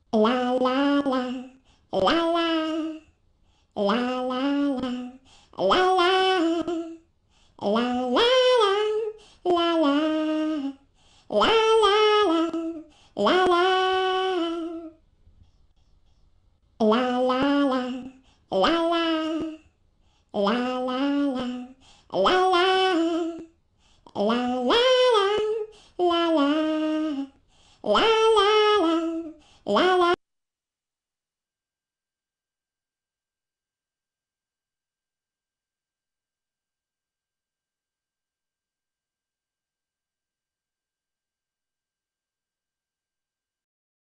La la la, la la, la la la, la la, la la la, la la, la la la, la la. La la la, la la, la la la, la la, la